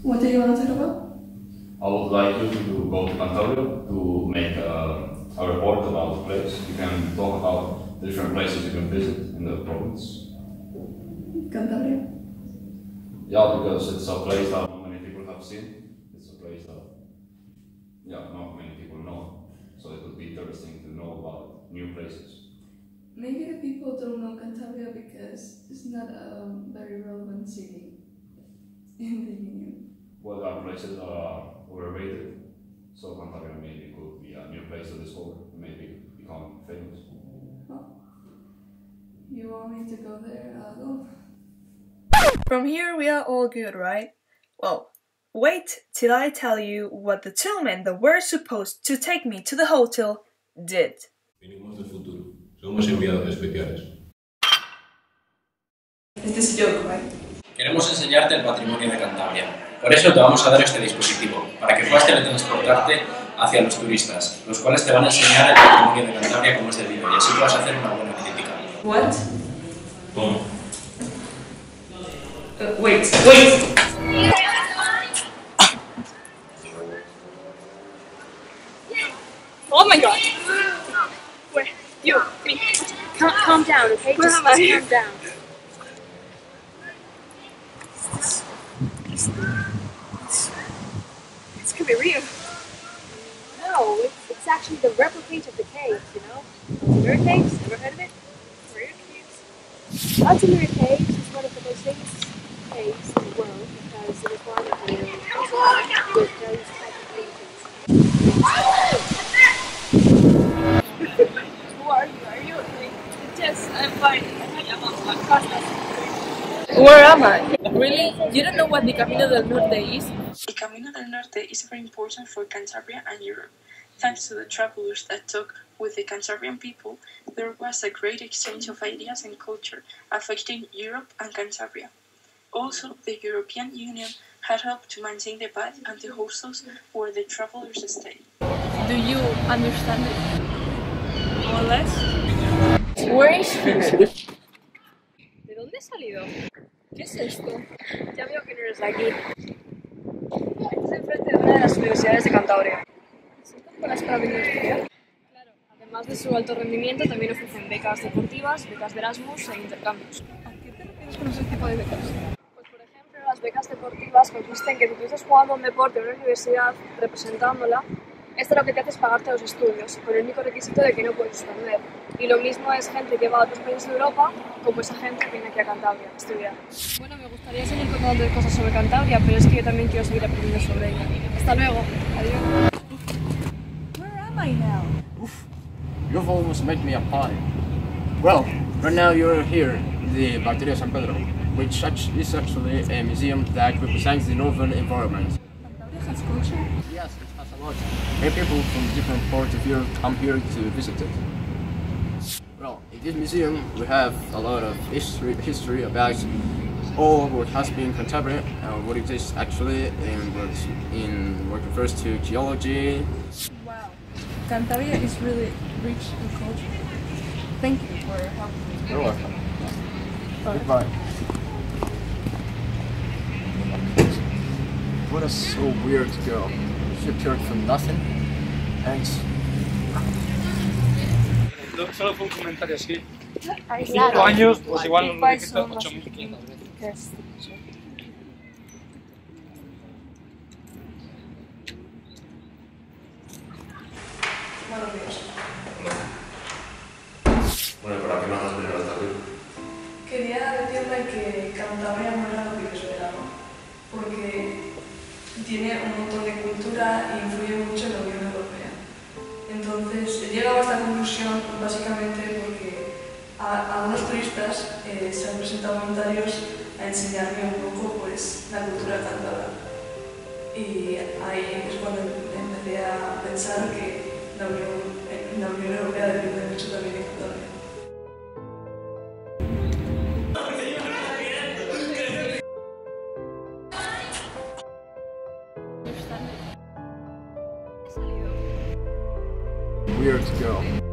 What do you want to talk about? I would like you to go to Cantabria to make a report about the place. You can talk about the different places you can visit in the province. Cantabria? Yeah, because it's a place that not many people have seen. It's a place that not many people know. So it would be interesting to know about new places. Maybe the people don't know Cantabria because it's not a very relevant city in the Union. Well, there are places that are overrated. So Cantabria maybe could be a new place to discover, maybe become famous. Well, you want me to go there? I'll go. From here we are all good, right? Well, wait till I tell you what the two men that were supposed to take me to the hotel did. Venimos del futuro. Somos enviados especiales. This is a joke, right? Queremos enseñarte el patrimonio de Cantabria. Por eso te vamos a dar este dispositivo, para que puedas teletransportarte hacia los turistas, los cuales te van a enseñar el patrimonio de Cantabria como es debido, y así puedas hacer una buena crítica. What? ¿Cómo? Wait! Oh my god! Where? You, me. Calm down, okay? Where am I? Calm down. This could be real. No, it's actually the replicate of the caves, you know? Altimeter Caves? Ever heard of it? Altimeter Caves? Altimeter Caves is one of the most famous caves in the world because it is one of the with those type of paintings. Who are you? Are you? Yes, I'm fine. Where am I? Really? You don't know what the Camino del Norte is? The Camino del Norte is very important for Cantabria and Europe. Thanks to the travelers that took with the Cantabrian people, there was a great exchange of ideas and culture affecting Europe and Cantabria. Also, the European Union had helped to maintain the path and the hostels where the travelers stayed. Do you understand it? More or less? Where is he? ¿De dónde has salido? ¿Qué es esto? Ya veo que no eres de aquí. Estás enfrente de una de las universidades de Cantabria. ¿Son escuelas para venir a estudiar? Claro, además de su alto rendimiento, también ofrecen becas deportivas, becas de Erasmus e intercambios. ¿A qué te refieres con ese tipo de becas? Pues por ejemplo, las becas deportivas consisten en que si tú estás jugando un deporte en una universidad representándola, esto lo que te hace es pagarte los estudios, con el único requisito de que no puedes suspender. Y lo mismo es gente que va a otros países de Europa, como esa gente que viene aquí a Cantabria a estudiar. Bueno, me gustaría seguir contando cosas sobre Cantabria, pero es que yo también quiero seguir aprendiendo sobre ella. Hasta luego. Adiós. Where am I now? Oof, you've almost made me a pie. Well, right now you're here in the Bacteria San Pedro, which is actually a museum that represents the northern environment. Cantabria has culture? Yes, it has a lot. Many people from different parts of Europe come here to visit it. Well, in this museum we have a lot of history about all what has been Cantabria and what it is actually, and what refers to geology. Wow. Cantabria is really rich in culture. Thank you for helping me. You're welcome. Bye. Goodbye. What a so weird girl. She appeared for nothing, and Solo fue un comentario así. 5 años, pues igual lo dijiste 8.500 veces. Buenos días. Bueno, ¿para qué nos has venido hasta aquí? Quería decirle que Cantabria no era lo que yo esperaba, porque tiene un montón de cultura y influye mucho en la Unión Europea. Entonces, he llegado a esta conclusión básicamente porque algunos turistas se han presentado voluntarios a enseñarme un poco pues, la cultura cántabra. Y ahí es cuando empecé a pensar que la Unión Europea depende mucho también de Cantabria. weird girl.